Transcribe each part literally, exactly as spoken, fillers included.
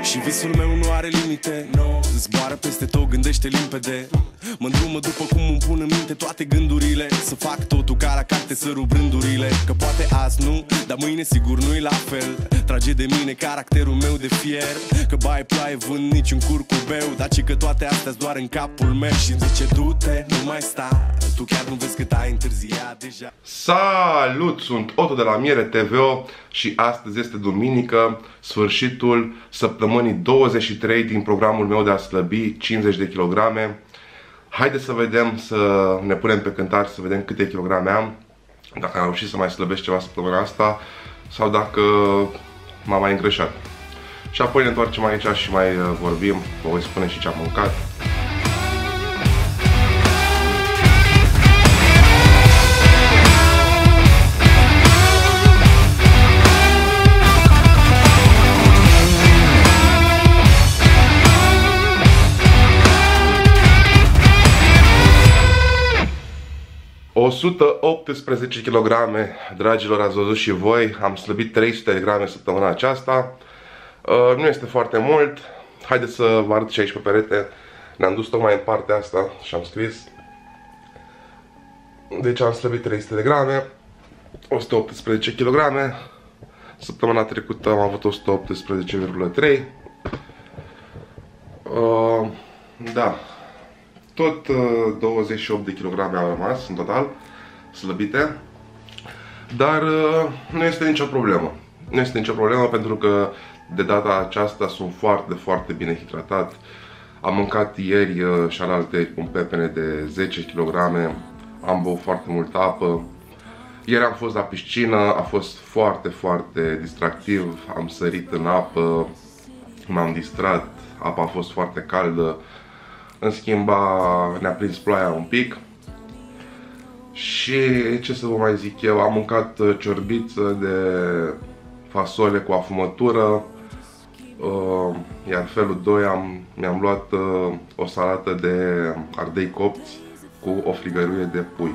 Și visul meu nu are limite, no. Zboară peste tot, gândește limpede. Mă îndrumă după cum îmi pun în minte toate gândurile. Să fac totul ca la carte, să rup rândurile. Că poate azi nu, dar mâine sigur nu-i la fel. Trage de mine caracterul meu de fier. Că baie ploaie, vând niciun curcubeu. Dar ci că toate astea doar în capul meu. Și zice du-te, nu mai sta. Tu chiar nu vezi cât ai întârziat deja. Salut! Sunt Otto de la Miere T V O și astăzi este duminică, sfârșitul săptămânii douăzeci și trei din programul meu de a slăbi cincizeci de kilograme. Haideți să vedem, să ne punem pe cântar, să vedem câte kilograme am, dacă am reușit să mai slăbesc ceva săptămâna asta sau dacă m-am mai îngrășat. Și apoi ne întoarcem aici și mai vorbim, vă voi spune și ce am mâncat. o sută optsprezece kilograme, dragilor, ați văzut și voi, am slăbit trei sute de grame săptămâna aceasta. Uh, nu este foarte mult, haideți să vă arăt și aici pe perete, ne-am dus tocmai în partea asta și am scris. Deci am slăbit trei sute de grame, o sută optsprezece kilograme, săptămâna trecută am avut o sută optsprezece virgulă trei. Uh, da. Tot uh, douăzeci și opt de kilograme au rămas în total slăbite. Dar uh, nu este nicio problemă. Nu este nicio problemă pentru că de data aceasta sunt foarte, foarte bine hidratat. Am mâncat ieri uh, și alaltăieri un pepene de zece kilograme. Am băut foarte multă apă. Ieri am fost la piscină, a fost foarte, foarte distractiv. Am sărit în apă, m-am distrat, apa a fost foarte caldă. În schimb, ne-a prins ploaia un pic. Și ce să vă mai zic eu, am mâncat ciorbiță de fasole cu afumătură. Iar felul doi am, mi-am luat o salată de ardei copți cu o frigăruie de pui.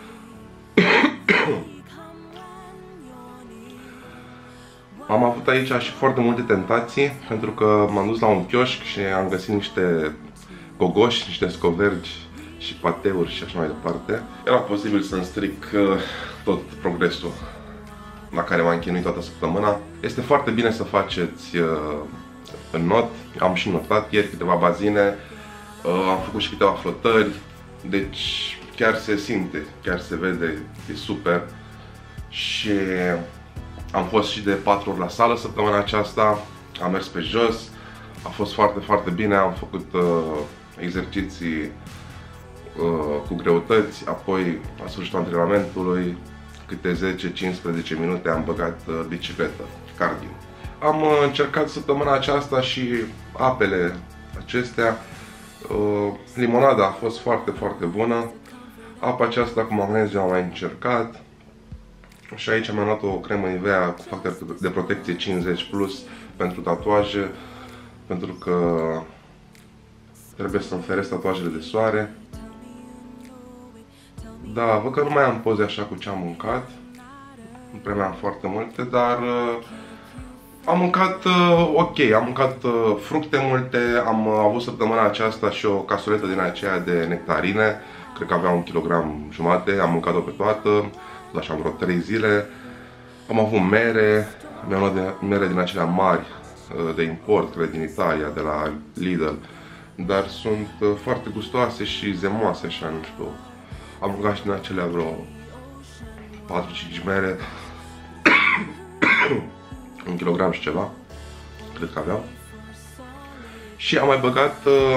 Am avut aici și foarte multe tentații, pentru că m-am dus la un chioșc și am găsit niște gogoși, niște scovergi și pateuri și așa mai departe. Era posibil să-mi stric uh, tot progresul la care m-am chinuit toată săptămâna. Este foarte bine să faceți uh, în not. Am și notat ieri câteva bazine, uh, am făcut și câteva flotări, deci chiar se simte, chiar se vede, e super. Și am fost și de patru ori la sală săptămâna aceasta, am mers pe jos, a fost foarte, foarte bine, am făcut uh, exerciții uh, cu greutăți, apoi la sfârșitul antrenamentului, câte zece cincisprezece minute am băgat uh, bicicletă, cardio. Am uh, încercat săptămâna aceasta și apele acestea, uh, limonada a fost foarte, foarte bună, apa aceasta cu magneziu am mai încercat și aici mi-am luat o cremă Nivea cu factor de protecție cincizeci plus pentru tatuaje, pentru că trebuie să-mi feresc tatuajele de soare. Da, văd că nu mai am poze așa cu ce am mâncat. Nu prea mai am foarte multe, dar uh, am mâncat uh, ok, am mâncat uh, fructe multe, am uh, avut săptămâna aceasta și o casoletă din aceea de nectarine. Cred că avea un kilogram jumate, am mâncat-o pe toată, așa vreo trei zile. Am avut mere, mi-am luat de, mere din acelea mari, de import, cred, din Italia, de la Lidl, dar sunt foarte gustoase și zemoase, așa, nu știu. Am mâncat și din acelea vreo patru cinci mere, un kilogram și ceva, cred că aveau. Și am mai băgat uh,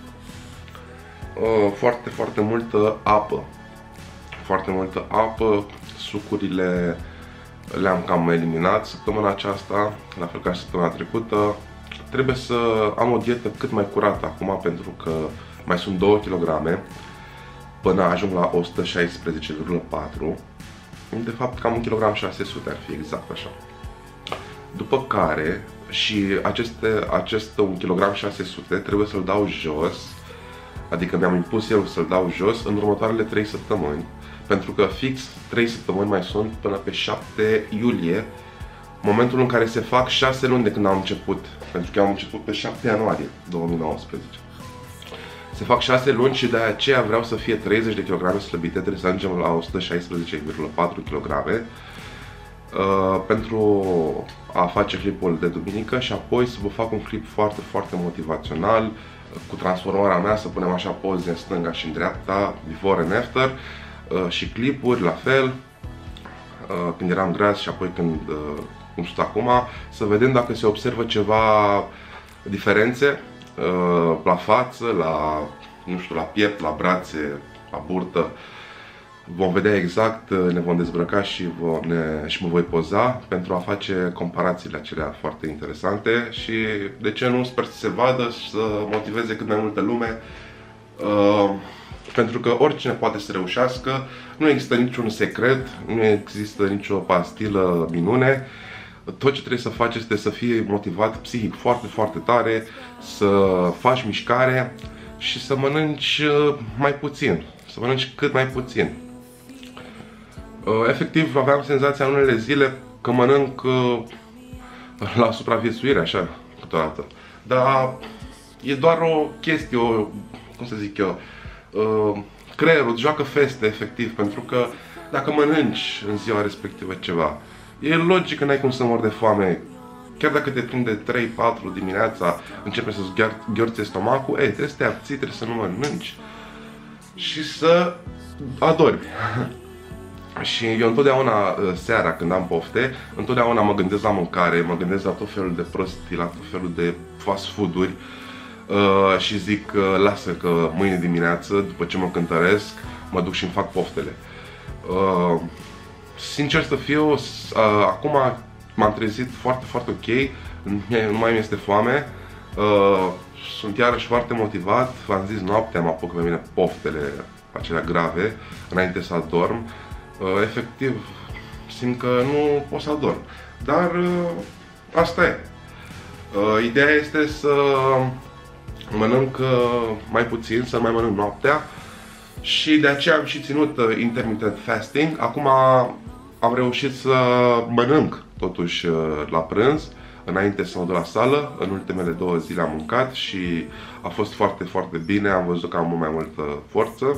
uh, foarte, foarte multă apă, foarte multă apă, sucurile le-am cam eliminat săptămâna aceasta, la fel ca și săptămâna trecută. Trebuie să am o dietă cât mai curată acum, pentru că mai sunt două kilograme până ajung la o sută șaisprezece virgulă patru. De fapt, cam un kilogram șase sute ar fi exact așa. După care, și aceste, acest un kilogram șase sute trebuie să-l dau jos, adică mi-am impus eu să-l dau jos în următoarele trei săptămâni. Pentru că fix trei săptămâni mai sunt până pe șapte iulie, momentul în care se fac șase luni de când am început, pentru că am început pe șapte ianuarie două mii nouăsprezece. Se fac șase luni și de aceea vreau să fie treizeci de kilograme slăbite, trebuie să ajungem la o sută șaisprezece virgulă patru kilograme uh, pentru a face clipul de duminică și apoi să vă fac un clip foarte, foarte motivațional cu transformarea mea, să punem așa poze în stânga și în dreapta, before and after, uh, și clipuri la fel, uh, când eram gras și apoi când uh, cum sunt acum, să vedem dacă se observă ceva diferențe uh, la față, la, nu știu, la piept, la brațe, la burtă. Vom vedea exact, ne vom dezbrăca și, vom, ne, și mă voi poza pentru a face comparațiile acelea foarte interesante și, de ce nu, sper să se vadă și să motiveze cât mai multă lume, uh, pentru că oricine poate să reușească, nu există niciun secret, nu există nicio pastilă minune. Tot ce trebuie să faci este să fii motivat psihic foarte, foarte tare, să faci mișcare și să mănânci mai puțin, să mănânci cât mai puțin. Efectiv, aveam senzația în unele zile că mănânc la supraviețuire, așa, câteodată. Dar e doar o chestie, o, cum să zic eu, creierul joacă feste, efectiv, pentru că dacă mănânci în ziua respectivă ceva, e logic că n-ai cum să mori de foame. Chiar dacă te prinde trei patru dimineața, începe să-ți gheorțe stomacul, ei, trebuie să te abții, trebuie să nu mănânci și să adormi. Și eu întotdeauna, seara, când am pofte, întotdeauna mă gândesc la mâncare, mă gândesc la tot felul de prostii, la tot felul de fast food-uri uh, și zic, uh, lasă că mâine dimineață, după ce mă cântăresc, mă duc și îmi fac poftele. Uh, sincer să fiu, uh, acum m-am trezit foarte, foarte ok, nu mai mi este foame, uh, sunt iarăși foarte motivat, v-am zis, noaptea mă apuc pe mine poftele acelea grave, înainte să adorm. Uh, efectiv, simt că nu pot să adorm, dar uh, asta e. Uh, ideea este să mănânc uh, mai puțin, să mai mănânc noaptea și de aceea am și ținut uh, intermittent fasting. Acum am reușit să mănânc totuși uh, la prânz, înainte să mă duc la sală. În ultimele două zile am mâncat și a fost foarte, foarte bine, am văzut că am mult mai multă forță.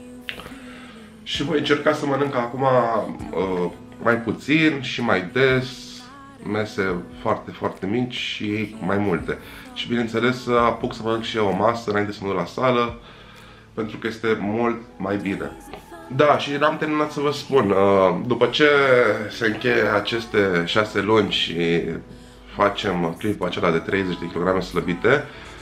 Și voi încerca să mănânc acum uh, mai puțin și mai des, mese foarte, foarte mici și mai multe. Și bineînțeles să apuc să mănânc și eu o masă înainte să mă duc la sală, pentru că este mult mai bine. Da, și n-am terminat să vă spun, uh, după ce se încheie aceste șase luni și facem clipul acela de treizeci de kilograme slăbite,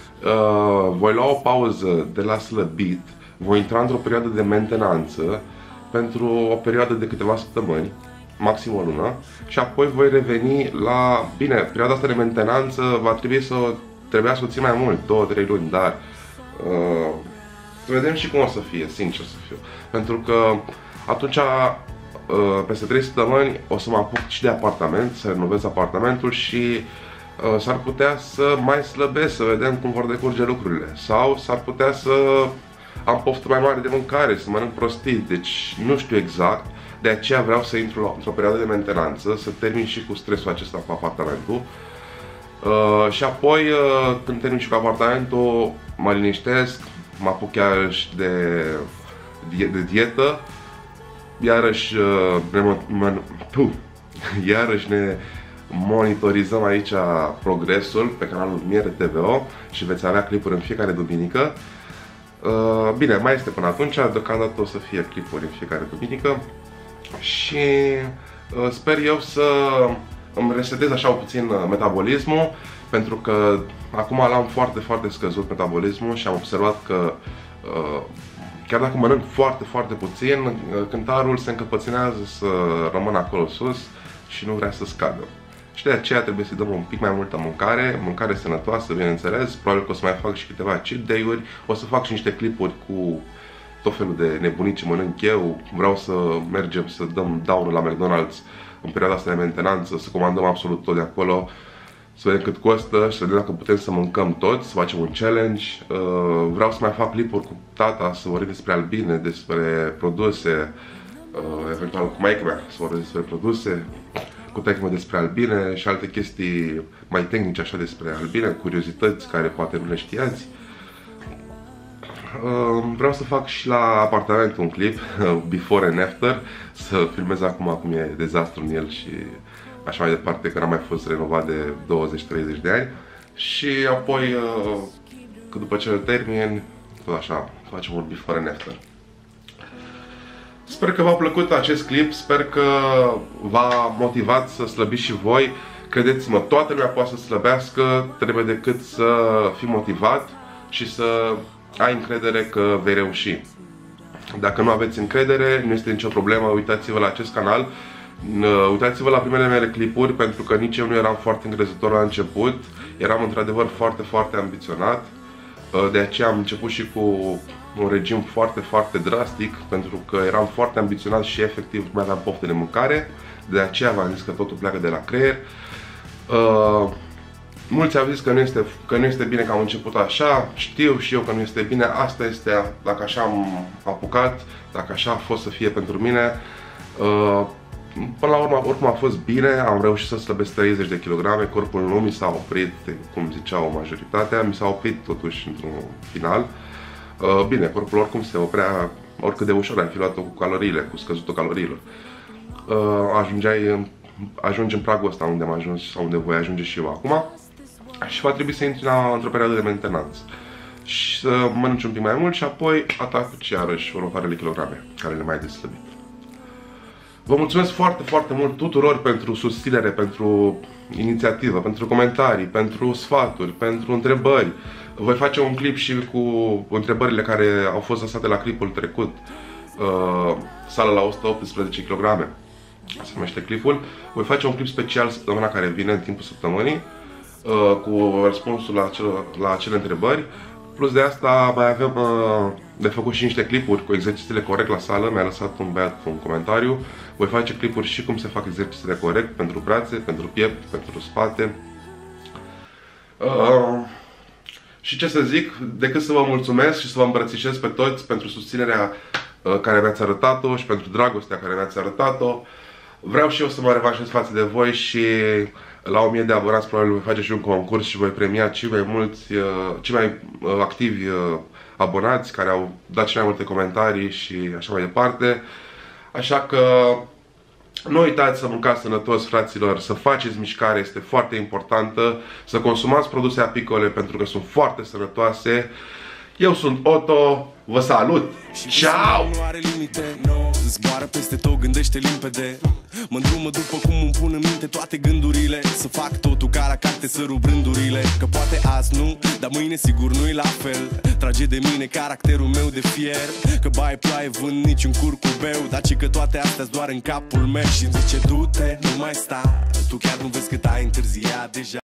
uh, voi lua o pauză de la slăbit, voi intra într-o perioadă de mentenanță pentru o perioadă de câteva săptămâni, maxim o lună, și apoi voi reveni la... Bine, perioada asta de mentenanță va trebui să trebuia să o țin mai mult, două trei luni, dar uh, să vedem și cum o să fie, sincer să fiu. Pentru că atunci, uh, peste trei săptămâni, o să mă apuc și de apartament, să renovez apartamentul și uh, s-ar putea să mai slăbesc, să vedem cum vor decurge lucrurile. Sau s-ar putea să am poftă mai mare de mâncare, să mănânc prostii, deci nu știu exact. De aceea vreau să intru într-o perioadă de mentenanță, să termin și cu stresul acesta cu apartamentul. Uh, și apoi, uh, când termin și cu apartamentul, mă liniștesc, mă apuc iarăși de, de dietă, iarăși, uh, ne, mă, puh, iarăși ne monitorizăm aici progresul pe canalul Miere T V O și veți avea clipuri în fiecare duminică. Uh, bine, mai este până atunci, deocamdată o să fie clipuri în fiecare duminică și uh, sper eu să îmi resetez așa puțin metabolismul, pentru că acum l-am foarte, foarte scăzut metabolismul și am observat că uh, chiar dacă mănânc foarte, foarte puțin, uh, cântarul se încăpățânează să rămână acolo sus și nu vrea să scadă. Și de aceea trebuie să dăm un pic mai multă mâncare, mâncare sănătoasă, bineînțeles. Probabil că o să mai fac și câteva cheat day-uri, o să fac și niște clipuri cu tot felul de nebunii ce mănânc eu. Vreau să mergem să dăm down la McDonald's în perioada asta de mentenanță, să comandăm absolut tot de acolo, să vedem cât costă și să vedem dacă putem să mâncăm tot, să facem un challenge. Vreau să mai fac clipuri cu tata, să vorbim despre albine, despre produse, eventual cu maică mea, să vorbim despre produse, cu tecmă despre albine și alte chestii mai tehnice așa despre albine, curiozități care poate nu le știați. Vreau să fac și la apartament un clip, before and after, să filmez acum cum e dezastru în el și așa mai departe, că n-a mai fost renovat de douăzeci treizeci de ani. Și apoi, că după ce îl termin, tot așa, facem un before and after. Sper că v-a plăcut acest clip, sper că v-a motivat să slăbiți și voi. Credeți-mă, toată lumea poate să slăbească, trebuie decât să fii motivat și să ai încredere că vei reuși. Dacă nu aveți încredere, nu este nicio problemă, uitați-vă la acest canal, uitați-vă la primele mele clipuri, pentru că nici eu nu eram foarte încrezător la început, eram într-adevăr foarte, foarte ambiționat, de aceea am început și cu un regim foarte, foarte drastic, pentru că eram foarte ambiționat și efectiv nu mai aveam poftă de mâncare, de aceea v-am zis că totul pleacă de la creier. Uh, mulți au zis că nu, este, că nu este bine că am început așa, știu și eu că nu este bine, asta este, dacă așa am apucat, dacă așa a fost să fie pentru mine. Uh, Până la urmă, oricum a fost bine, am reușit să slăbesc treizeci de kilograme, corpul nu mi s-a oprit, cum ziceau majoritatea, mi s-a oprit totuși într-un final. Bine, corpul oricum se oprea, oricât de ușor ai fi luat-o cu caloriile, cu scăzutul caloriilor. Ajungeai, ajungi în pragul ăsta unde am ajuns sau unde voi ajunge și eu acum și va trebui să intri într-o perioadă de mentenanță și să mănânci un pic mai mult și apoi atac iarăși următoarele kilograme care le mai deslăbit. Vă mulțumesc foarte, foarte mult tuturor pentru susținere, pentru inițiativă, pentru comentarii, pentru sfaturi, pentru întrebări. Voi face un clip și cu întrebările care au fost lăsate la clipul trecut, uh, sală la o sută optsprezece kilograme, se numește clipul. Voi face un clip special săptămâna care vine, în timpul săptămânii, uh, cu răspunsul la acele, la acele întrebări. Plus de asta mai avem uh, de făcut și niște clipuri cu exercițiile corect la sală. Mi-a lăsat un băiat un comentariu. Voi face clipuri și cum se fac exercițiile corect pentru brațe, pentru piept, pentru spate. Uh, și ce să zic, decât să vă mulțumesc și să vă îmbrățișez pe toți pentru susținerea uh, care mi-ați arătat-o și pentru dragostea care mi-ați arătat-o. Vreau și eu să mă revanșez față de voi și la o mie de abonați probabil voi face și un concurs și voi premia cei mai mulți, cei mai activi abonați care au dat cele mai multe comentarii și așa mai departe. Așa că nu uitați să mâncați sănătos, fraților, să faceți mișcare, este foarte importantă, să consumați produse apicole pentru că sunt foarte sănătoase. Eu sunt Otto, vă salut! Ciao! Zboară peste tot, gândește limpede. Mă îndrumă după cum îmi pun în minte toate gândurile. Să fac totul ca la carte, să rup rândurile. Că poate azi nu, dar mâine sigur nu-i la fel. Trage de mine caracterul meu de fier. Că baie ploaie, vând niciun curcubeu. Dar ci că toate astea-s doar în capul meu. Și zice du-te, nu mai sta. Tu chiar nu vezi cât ai întârziat deja.